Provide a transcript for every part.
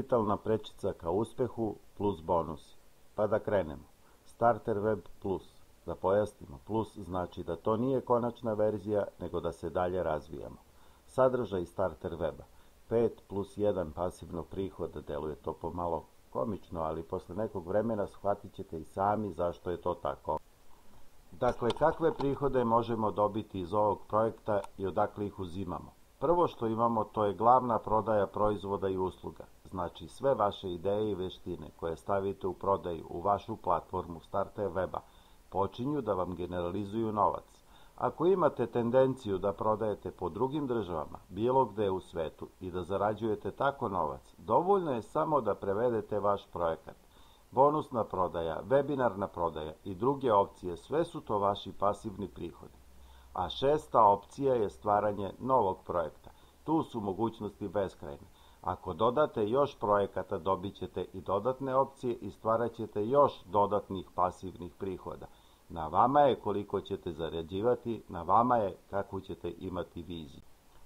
Digitalna prečica ka uspehu plus bonusi. Pa da krenemo. Starter Web Plus. Da pojasnimo, plus znači da to nije konačna verzija, nego da se dalje razvijamo. Sadržaj Starter Weba. 5 plus 1 pasivno prihoda, deluje to pomalo komično, ali posle nekog vremena shvatit ćete i sami zašto je to tako. Dakle, kakve prihode možemo dobiti iz ovog projekta i odakle ih uzimamo? Prvo što imamo, to je glavna prodaja proizvoda i usluga. Znači, sve vaše ideje i veštine koje stavite u prodaju u vašu platformu Starter Weba počinju da vam generalizuju novac. Ako imate tendenciju da prodajete po drugim državama, bilo gde u svetu i da zarađujete tako novac, dovoljno je samo da prevedete vaš projekat. Bonusna prodaja, webinarna prodaja i druge opcije, sve su to vaši pasivni prihodi. A šesta opcija je stvaranje novog projekta. Tu su mogućnosti beskrajne. Ako dodate još projekata, dobit ćete i dodatne opcije i stvarat ćete još dodatnih pasivnih prihoda. Na vama je koliko ćete zarađivati, na vama je kakvu ćete imati viziju.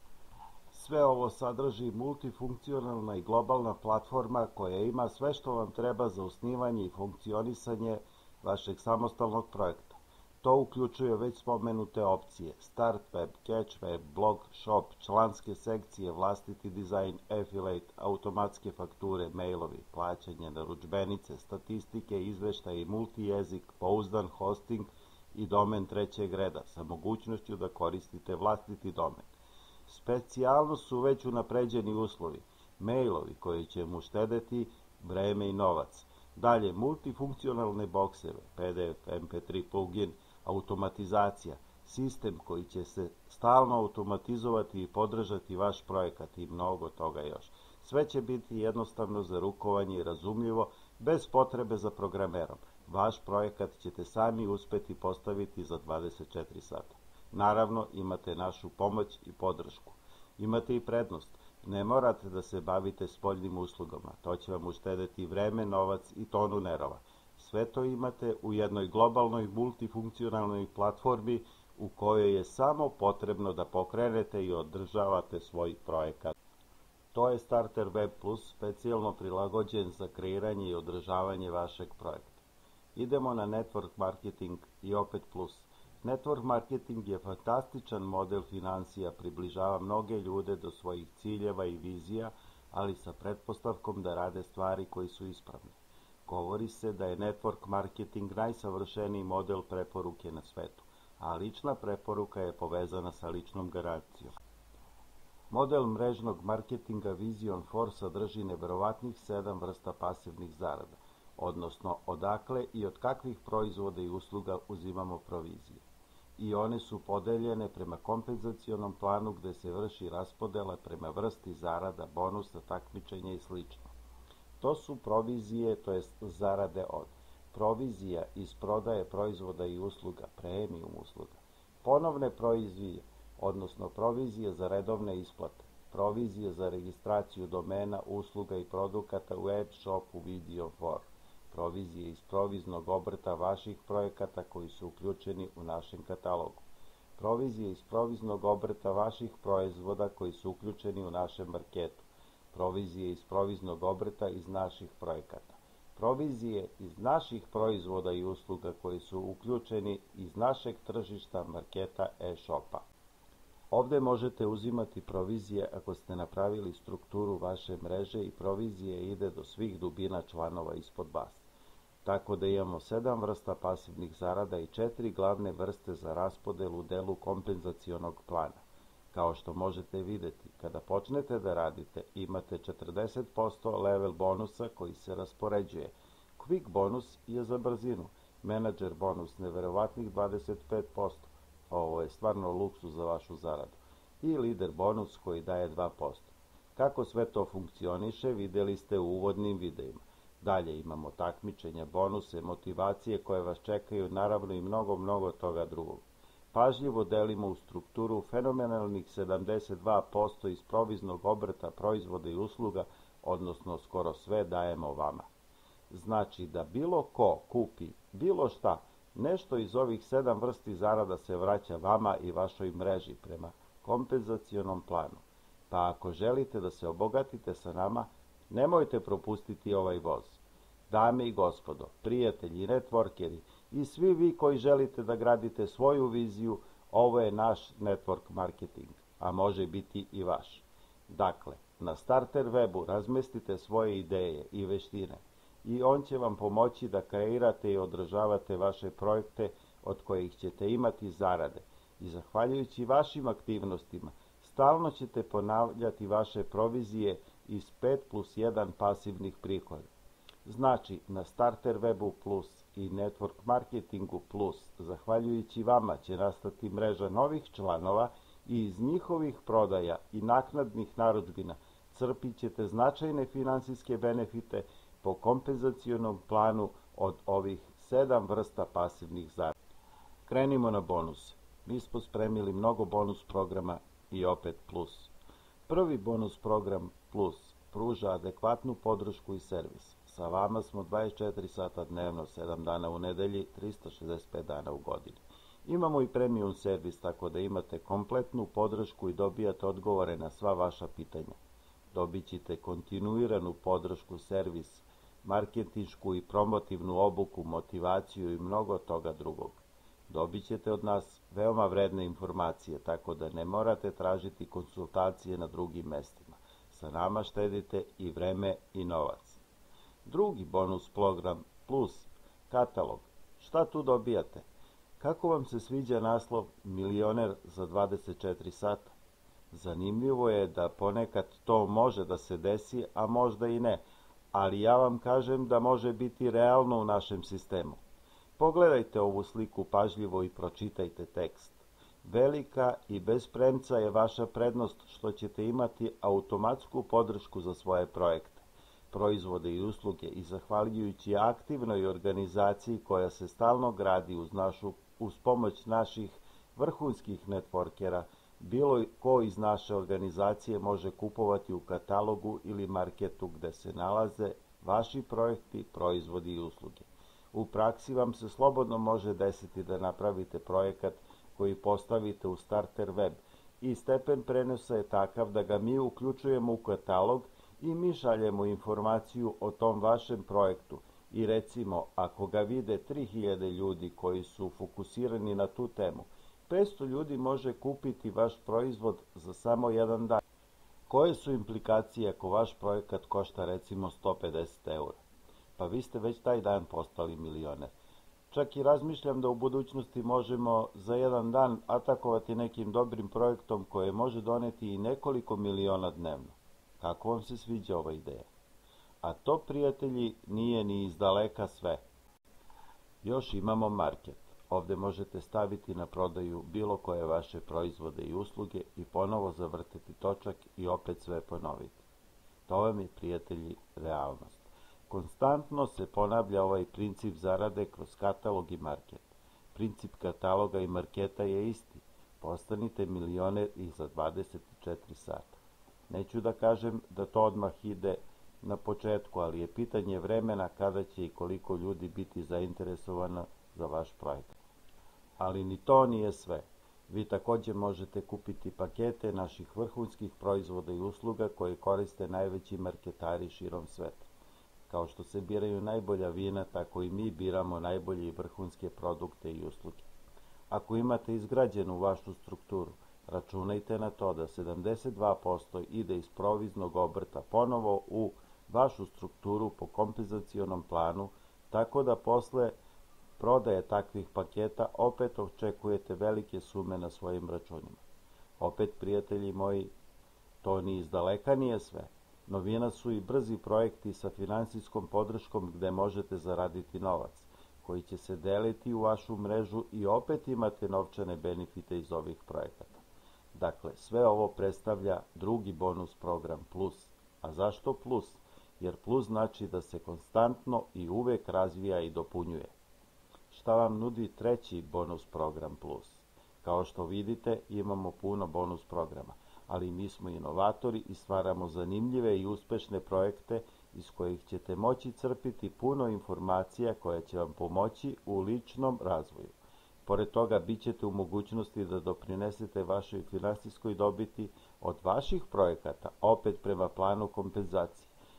Sve ovo sadrži multifunkcionalna i globalna platforma koja ima sve što vam treba za osnivanje i funkcionisanje vašeg samostalnog projekta. To uključuje već spomenute opcije: Start Web, Catch Web, Blog, Shop, članske sekcije, vlastiti dizajn, affiliate, automatske fakture, mailovi, plaćanje, narudžbenice, statistike, izveštaje, multijezik, pouzdan hosting i domen trećeg reda sa mogućnošću da koristite vlastiti domen. Specijalno su već unapređeni uslovi, mailovi koji će mu štedeti vreme i novac. Dalje, multifunkcionalne bokseve, PDF, MP3 plugin, automatizacija, sistem koji će se stalno automatizovati i podržati vaš projekat i mnogo toga još. Sve će biti jednostavno za rukovanje i razumljivo, bez potrebe za programerom. Vaš projekat ćete sami uspeti postaviti za 24 sata. Naravno, imate našu pomoć i podršku. Imate i prednost. Ne morate da se bavite spoljnim uslugama. To će vam uštedeti vreme, novac i tonu nerava. Sve to imate u jednoj globalnoj multifunkcionalnoj platformi u kojoj je samo potrebno da pokrenete i održavate svoj projekat. To je Starter Web Plus, specijalno prilagođen za kreiranje i održavanje vašeg projekta. Idemo na Network Marketing i opet plus. Network marketing je fantastičan model financija, približava mnoge ljude do svojih ciljeva i vizija, ali sa pretpostavkom da rade stvari koji su ispravne. Govori se da je network marketing najsavršeniji model preporuke na svetu, a lična preporuka je povezana sa ličnom garancijom. Model mrežnog marketinga Vision 4 sadrži neverovatnih 7 vrsta pasivnih zarada, odnosno odakle i od kakvih proizvoda i usluga uzimamo provizije. I one su podeljene prema kompenzacionom planu gde se vrši raspodela prema vrsti zarada, bonusa, takmičenja i sl. To su provizije, to jest zarade od provizija iz prodaje proizvoda i usluga, premium usluga, ponovne provizije, odnosno provizije za redovne isplate, provizije za registraciju domena, usluga i produkata u web shopu Video 4, provizije iz proviznog obrta vaših projekata koji su uključeni u našem katalogu, provizije iz proviznog obrta vaših proizvoda koji su uključeni u našem marketu, provizije iz proviznog obrta iz naših projekata, provizije iz naših proizvoda i usluga koji su uključeni iz našeg tržišta marketa e-shopa. Ovde možete uzimati provizije ako ste napravili strukturu vaše mreže i provizije ide do svih dubina članova ispod vas. Tako da imamo 7 vrsta pasivnih zarada i 4 glavne vrste za raspodelu u delu kompenzacionog plana. Kao što možete videti, kada počnete da radite, imate 40% level bonusa koji se raspoređuje. Quick bonus je za brzinu, menadžer bonus neverovatnih 25%, ovo je stvarno luksuz za vašu zaradu, i lider bonus koji daje 2%. Kako sve to funkcioniše, videli ste u uvodnim videima. Dalje imamo takmičenja, bonuse, motivacije koje vas čekaju, naravno i mnogo toga drugog. Pažljivo delimo u strukturu fenomenalnih 72% iz proviznog obrta proizvoda i usluga, odnosno skoro sve dajemo vama. Znači da bilo ko kupi bilo šta, nešto iz ovih 7 vrsti zarada se vraća vama i vašoj mreži prema kompenzacionom planu. Pa ako želite da se obogatite sa nama, Nemojte propustiti ovaj voz. Dame i gospodo, prijatelji, networkeri i svi vi koji želite da gradite svoju viziju, ovo je naš network marketing, a može biti i vaš. Dakle, na Starter webu razmestite svoje ideje i veštine i on će vam pomoći da kreirate i održavate vaše projekte od kojih ćete imati zarade. I zahvaljujući vašim aktivnostima, stalno ćete ponavljati vaše provizije iz 5+1 pasivnih prihoda. Znači, na Starter webu plus i Network marketingu plus, zahvaljujući vama će nastati mreža novih članova i iz njihovih prodaja i naknadnih narudžbina crpit ćete značajne finansijske benefite po kompenzacionom planu od ovih 7 vrsta pasivnih zarada. Krenimo na bonus. Mi smo spremili mnogo bonus programa i opet plus. Prvi bonus program plus pruža adekvatnu podršku i servis. Sa vama smo 24 sata dnevno, 7 dana u nedelji, 365 dana u godini. Imamo i premium servis, tako da imate kompletnu podršku i dobijate odgovore na sva vaša pitanja. Dobit ćete kontinuiranu podršku, servis, marketinšku i promotivnu obuku, motivaciju i mnogo toga drugog. Dobit ćete od nas veoma vredne informacije, tako da ne morate tražiti konsultacije na drugim mestima. Sa nama štedite i vreme i novac. Drugi bonus program plus katalog. Šta tu dobijate? Kako vam se sviđa naslov Milioner za 24 sata? Zanimljivo je da ponekad to može da se desi, a možda i ne, ali ja vam kažem da može biti realno u našem sistemu. Pogledajte ovu sliku pažljivo i pročitajte tekst. Velika i bez premca je vaša prednost što ćete imati automatsku podršku za svoje projekte, proizvode i usluge i zahvaljujući aktivnoj organizaciji koja se stalno gradi uz pomoć naših vrhunskih networkera, bilo ko iz naše organizacije može kupovati u katalogu ili marketu gde se nalaze vaši projekti, proizvodi i usluge. U praksi vam se slobodno može desiti da napravite projekat koji postavite u Starter web i stepen prenosa je takav da ga mi uključujemo u katalog i mi šaljemo informaciju o tom vašem projektu i recimo ako ga vide 3000 ljudi koji su fokusirani na tu temu, 500 ljudi može kupiti vaš proizvod za samo jedan dan. Koje su implikacije ako vaš projekat košta recimo 150 eura? Pa vi ste već taj dan postali milioner. Čak i razmišljam da u budućnosti možemo za jedan dan atakovati nekim dobrim projektom koje može doneti i nekoliko miliona dnevno. Kako vam se sviđa ova ideja? A to, prijatelji, nije ni izdaleka sve. Još imamo market. Ovde možete staviti na prodaju bilo koje vaše proizvode i usluge i ponovo zavrteti točak i opet sve ponoviti. To vam je, prijatelji, realnost. Konstantno se ponavlja ovaj princip zarade kroz katalog i market. Princip kataloga i marketa je isti. Postanite milioner i za 24 sata. Neću da kažem da to odmah ide na početku, ali je pitanje vremena kada će i koliko ljudi biti zainteresovano za vaš projekat. Ali ni to nije sve. Vi takođe možete kupiti pakete naših vrhunskih proizvoda i usluga koje koriste najveći marketari širom sveta. Kao što se biraju najbolja vina, tako i mi biramo najbolje i vrhunske produkte i usluge. Ako imate izgrađenu vašu strukturu, računajte na to da 72% ide iz proviznog obrta ponovo u vašu strukturu po kompenzacionom planu, tako da posle prodaje takvih paketa opet očekujete velike sume na svojim računima. Opet, prijatelji moji, to ni izdaleka nije sve. Novina su i brzi projekti sa finansijskom podrškom gde možete zaraditi novac, koji će se deliti u vašu mrežu i opet imate novčane benefite iz ovih projekata. Dakle, sve ovo predstavlja drugi bonus program plus. A zašto plus? Jer plus znači da se konstantno i uvek razvija i dopunjuje. Šta vam nudi treći bonus program plus? Kao što vidite, imamo puno bonus programa, ali mi smo inovatori i stvaramo zanimljive i uspešne projekte iz kojih ćete moći crpiti puno informacija koje će vam pomoći u ličnom razvoju. Pored toga, bit ćete u mogućnosti da doprinesete vašoj finansijskoj dobiti od vaših projekata, opet prema planu kompenzacije.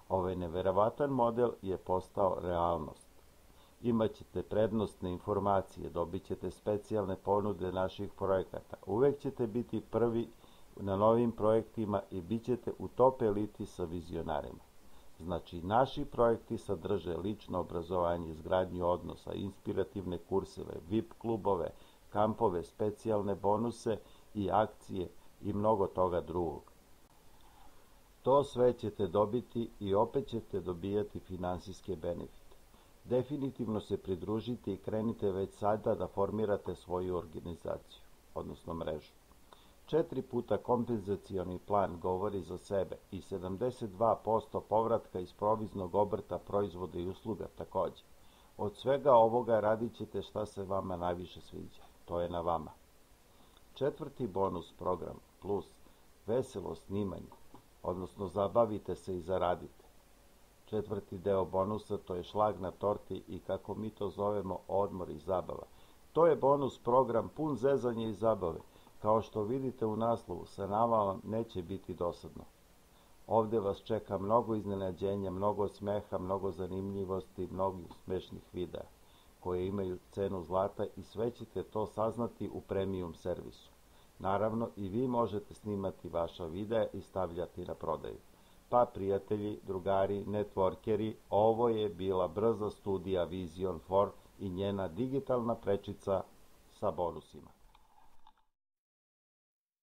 Ovaj neverovatan model je postao realnost. Imaćete prednostne informacije, dobit ćete specijalne ponude naših projekata. Uvek ćete biti prvi na novim projektima i bit ćete u top eliti sa vizionarima. Znači, naši projekti sadrže lično obrazovanje, izgradnju odnosa, inspirativne kurseve, VIP klubove, kampove, specijalne bonuse i akcije i mnogo toga drugog. To sve ćete dobiti i opet ćete dobijati finansijske benefite. Definitivno se pridružite i krenite već sada da formirate svoju organizaciju, odnosno mrežu. 4 puta kompenzacioni plan govori za sebe i 72% povratka iz proviznog obrta proizvoda i usluga takođe. Od svega ovoga radit ćete šta se vama najviše sviđa. To je na vama. 4. bonus program plus veselo snimanje, odnosno zabavite se i zaradite. 4. deo bonusa, to je šlag na torti i kako mi to zovemo odmor i zabava. To je bonus program pun zezanja i zabave. Kao što vidite u naslovu, sa nama vam neće biti dosadno. Ovde vas čeka mnogo iznenađenja, mnogo smeha, mnogo zanimljivosti, mnogo smešnih videa, koje imaju cenu zlata i sve ćete to saznati u premium servisu. Naravno, i vi možete snimati vaša videa i stavljati na prodaju. Pa, prijatelji, drugari, networkeri, ovo je bila brza studija Vision 4 i njena digitalna prečica sa bonusima.